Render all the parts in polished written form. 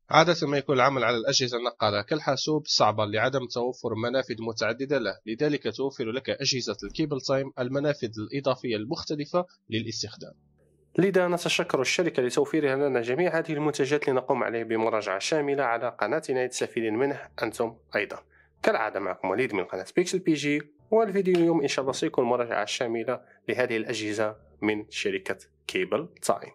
عادة ما يكون العمل على الأجهزة النقالة كالحاسوب صعبا لعدم توفر منافذ متعددة له، لذلك توفر لك أجهزة الكيبل تايم المنافذ الإضافية المختلفة للاستخدام. لذا نتشكر الشركة لتوفيرها لنا جميع هذه المنتجات لنقوم عليه بمراجعة شاملة على قناتنا يستفيد منه أنتم أيضا. كالعادة معكم وليد من قناة بيكسل بي جي، والفيديو اليوم إن شاء الله سيكون مراجعة شاملة لهذه الأجهزة من شركة كيبل تايم.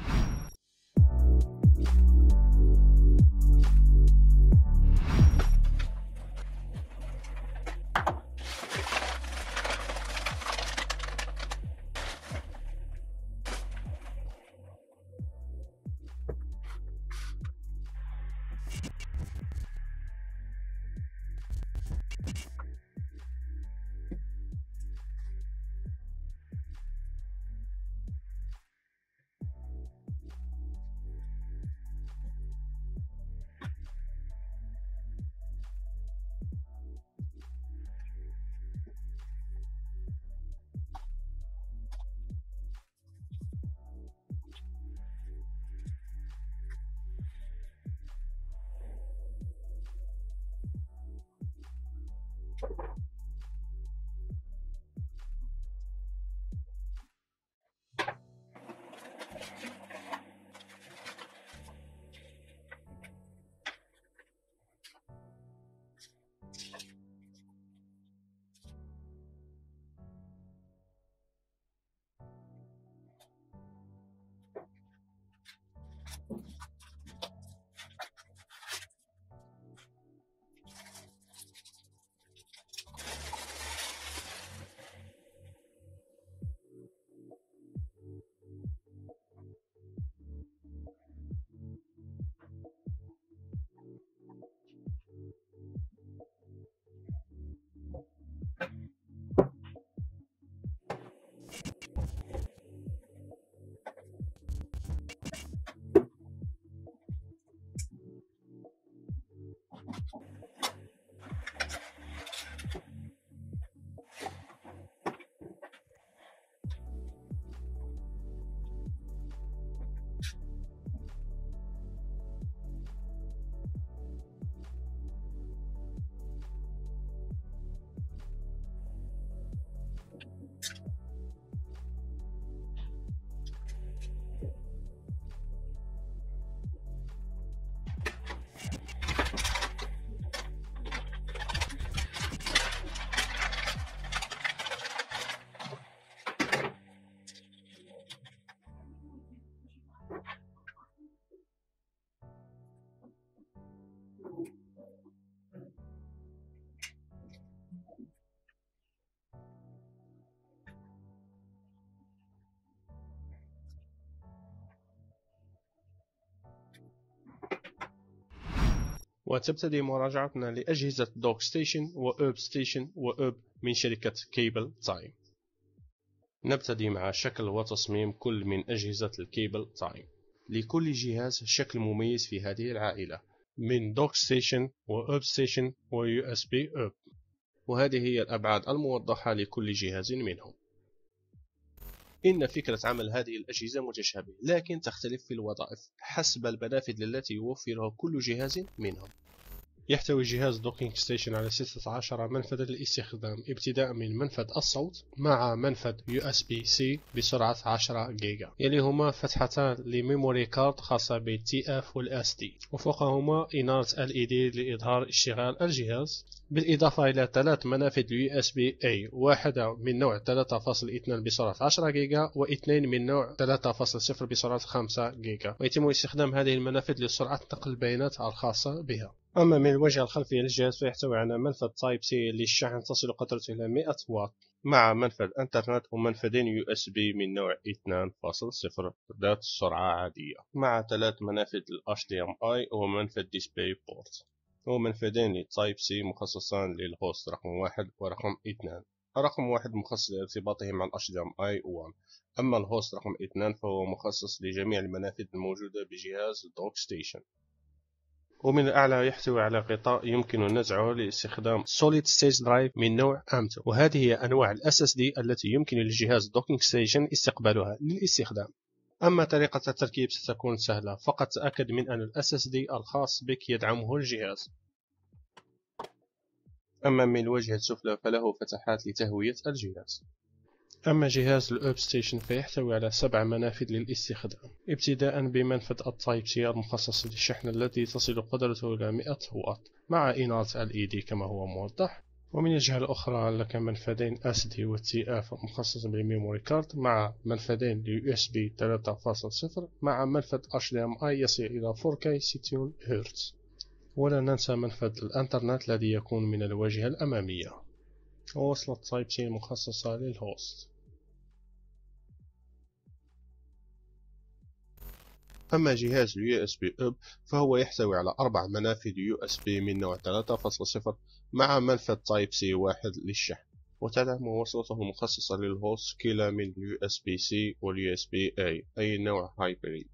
وتبتدي مراجعتنا لأجهزة دوك ستيشن وأوب ستيشن وأوب من شركة كيبل تايم. نبتدي مع شكل وتصميم كل من أجهزة الكيبل تايم. لكل جهاز شكل مميز في هذه العائلة من دوك ستيشن وأوب ستيشن ويو اس بي أوب، وهذه هي الأبعاد الموضحة لكل جهاز منهم. إن فكرة عمل هذه الأجهزة متشابهة، لكن تختلف في الوظائف حسب المنافذ التي يوفرها كل جهاز منهم. يحتوي جهاز دوكينج ستيشن على 16 منفذا للاستخدام، ابتداء من منفذ الصوت مع منفذ USB-C بسرعة 10 جيجا، يليهما فتحتان لميموري كارد خاصة بالTF والSD، وفوقهما إنارة LED لإظهار اشتغال الجهاز، بالإضافة إلى 3 منافذ USB-A، واحدة من نوع 3.2 بسرعة 10 جيجا و2 من نوع 3.0 بسرعة 5 جيجا، ويتم استخدام هذه المنافذ لسرعة نقل البيانات الخاصة بها. أما من الواجهة الخلفية للجهاز فيحتوي على منفذ تايب سي للشحن تصل قدرته إلى 100 واط، مع منفذ انترنت ومنفذين USB من نوع 2.0 ذات سرعة عادية، مع 3 منافذ HDMI ومنفذ ديسبلاي بورت، ومنفذين للتايب سي مخصصان للهوست رقم 1 ورقم 2. رقم 1 مخصص لارتباطه مع HDMI 1، أما الهوست رقم 2 فهو مخصص لجميع المنافذ الموجودة بجهاز دوك ستيشن. ومن الأعلى يحتوي على غطاء يمكن نزعه لاستخدام Solid State Drive من نوع AMTO، وهذه هي أنواع ال SSD التي يمكن للجهاز Docking Station استقبالها للاستخدام. أما طريقة التركيب ستكون سهلة، فقط تأكد من أن ال SSD الخاص بك يدعمه الجهاز. أما من الواجهة السفلى فله فتحات لتهوية الجهاز. أما جهاز الأوب ستيشن فيحتوي على 7 منافذ للاستخدام، ابتداء بمنفذ التايب سي المخصص للشحن الذي تصل قدرته إلى 100 واط مع إنارة LED كما هو موضح. ومن الجهة الأخرى لك منفذين SD و TF مخصص بالميموري كارد مع منفذين USB 3.0 مع منفذ HDMI يصل إلى 4K 60 هرتز. ولا ننسى منفذ الانترنت الذي يكون من الواجهة الأمامية، ووصلة تايب سي مخصصة للهوست. أما جهاز USB Hub فهو يحتوي على 4 منافذ USB من نوع 3.0 مع منفذ تايب سي واحد للشحن، وتدعم وصلته مخصصة للهوست كلا من USB-C وال USB-A أي نوع هايبريد.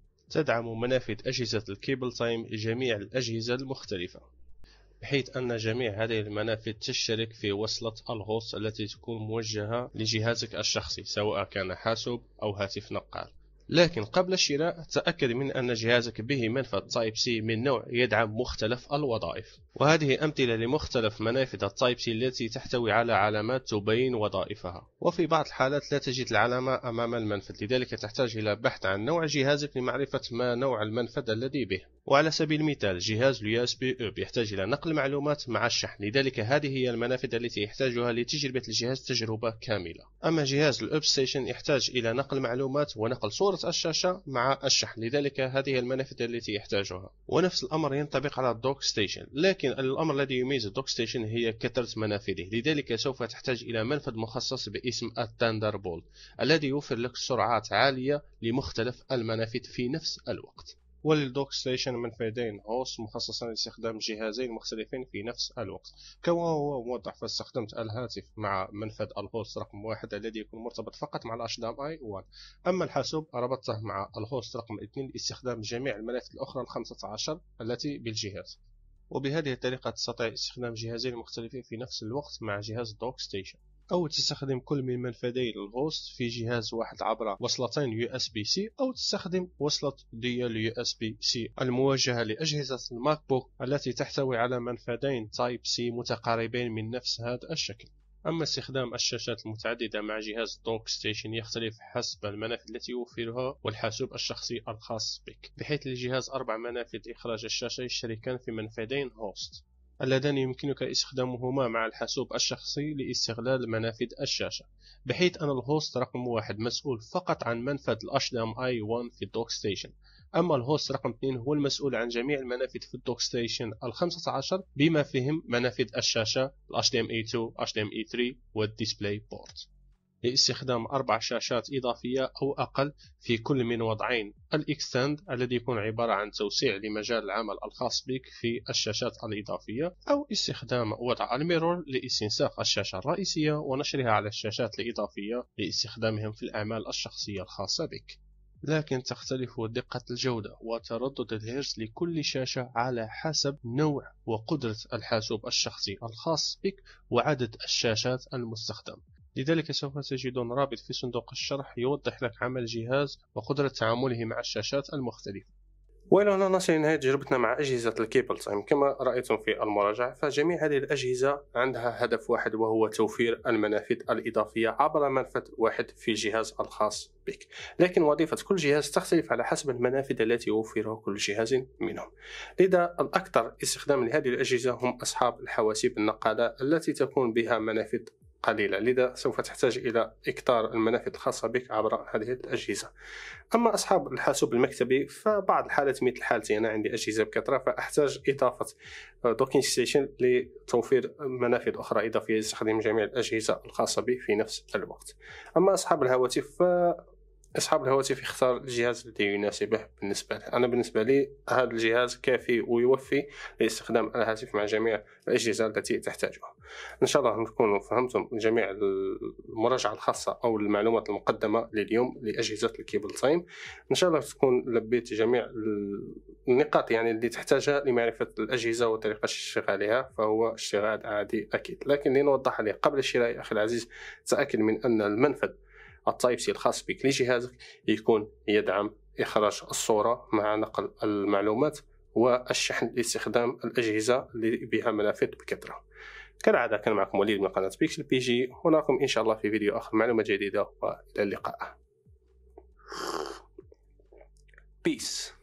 تدعم منافذ أجهزة الكيبل تايم جميع الأجهزة المختلفة، بحيث أن جميع هذه المنافذ تشترك في وصلة الهوست التي تكون موجهة لجهازك الشخصي سواء كان حاسوب أو هاتف نقال. لكن قبل الشراء تأكد من أن جهازك به منفذ تايب سي من نوع يدعم مختلف الوظائف، وهذه أمثلة لمختلف منافذ التايب سي التي تحتوي على علامات تبين وظائفها، وفي بعض الحالات لا تجد العلامة أمام المنفذ، لذلك تحتاج إلى بحث عن نوع جهازك لمعرفة ما نوع المنفذ الذي به. وعلى سبيل المثال جهاز USB Hub يحتاج إلى نقل معلومات مع الشحن، لذلك هذه هي المنافذ التي يحتاجها لتجربة الجهاز تجربة كاملة. أما جهاز الأوب ستيشن يحتاج إلى نقل معلومات ونقل صورة الشاشة مع الشحن، لذلك هذه المنافذ التي يحتاجها. ونفس الأمر ينطبق على الدوك ستيشن، لكن الأمر الذي يميز الدوك ستيشن هي كثرة منافذه، لذلك سوف تحتاج إلى منفذ مخصص باسم الثاندربولت الذي يوفر لك سرعات عالية لمختلف المنافذ في نفس الوقت. وللدوك ستيشن منفذين هوست مخصصين لاستخدام جهازين مختلفين في نفس الوقت كما هو موضح. فاستخدمت الهاتف مع منفذ الهوست رقم 1 الذي يكون مرتبط فقط مع HDMI 1، أما الحاسوب ربطته مع الهوست رقم 2 لاستخدام جميع المنافذ الأخرى 15 التي بالجهاز. وبهذه الطريقة تستطيع استخدام جهازين مختلفين في نفس الوقت مع جهاز دوك ستيشن، أو تستخدم كل من منفذي الهوست في جهاز واحد عبر وصلتين USB-C، أو تستخدم وصلة ديال USB-C الموجهة لأجهزة الماك بوك التي تحتوي على منفذين تايب سي متقاربين من نفس هذا الشكل. أما استخدام الشاشات المتعددة مع جهاز دوك ستيشن يختلف حسب المنافذ التي يوفرها والحاسوب الشخصي الخاص بك، بحيث للجهاز 4 منافذ إخراج الشاشة يشتركان في منفذين هوست اللذان يمكنك استخدامهما مع الحاسوب الشخصي لاستغلال منافذ الشاشة، بحيث أن الهوست رقم 1 مسؤول فقط عن منفذ HDMI 1 في الدوك ستيشن، أما الهوست رقم 2 هو المسؤول عن جميع المنافذ في الدوك ستيشن 15 بما فيهم منافذ الشاشة HDMI 2 HDMI 3 والديسبلاي بورت، لاستخدام 4 شاشات إضافية أو أقل في كل من وضعين الإكستند الذي يكون عبارة عن توسيع لمجال العمل الخاص بك في الشاشات الإضافية، أو استخدام وضع الميرور لاستنساخ الشاشة الرئيسية ونشرها على الشاشات الإضافية لاستخدامهم في الأعمال الشخصية الخاصة بك. لكن تختلف دقة الجودة وتردد الهرتز لكل شاشة على حسب نوع وقدرة الحاسوب الشخصي الخاص بك وعدد الشاشات المستخدم، لذلك سوف تجدون رابط في صندوق الشرح يوضح لك عمل الجهاز وقدرة تعامله مع الشاشات المختلفة. وإلى هنا نصل لنهاية تجربتنا مع أجهزة الكيبل تايم. كما رأيتم في المراجعة فجميع هذه الأجهزة عندها هدف واحد وهو توفير المنافذ الإضافية عبر منفذ واحد في الجهاز الخاص بك، لكن وظيفة كل جهاز تختلف على حسب المنافذ التي يوفرها كل جهاز منهم. لذا الأكثر استخداما لهذه الأجهزة هم أصحاب الحواسيب النقالة التي تكون بها منافذ قليلة، لذا سوف تحتاج إلى إكثار المنافذ الخاصة بك عبر هذه الأجهزة. أما أصحاب الحاسوب المكتبي فبعض الحالات مثل حالتي أنا عندي أجهزة بكثرة فأحتاج إضافة دوكينج ستيشن لتوفير منافذ أخرى إضافية تستخدم جميع الأجهزة الخاصة بي في نفس الوقت. أما أصحاب الهواتف أصحاب الهواتف يختار الجهاز الذي يناسبه. بالنسبة لي هذا الجهاز كافي ويوفي لاستخدام الهاتف مع جميع الأجهزة التي تحتاجها. إن شاء الله نكونوا فهمتم جميع المراجعة الخاصة أو المعلومات المقدمة لليوم لأجهزة الكيبل تايم. إن شاء الله تكون لبيت جميع النقاط اللي تحتاجها لمعرفة الأجهزة وطريقة اشتغالها، فهو اشتغال عادي أكيد، لكن لنوضح عليه قبل الشراء أخي العزيز تأكد من أن المنفذ التايب سي الخاص بك لجهازك يكون يدعم إخراج الصورة مع نقل المعلومات والشحن لاستخدام الأجهزة اللي بها منافذ بكثرة. كالعادة كان معكم وليد من قناة بيكسل بي جي، ونراكم إن شاء الله في فيديو آخر معلومة جديدة، وإلى اللقاء. Peace.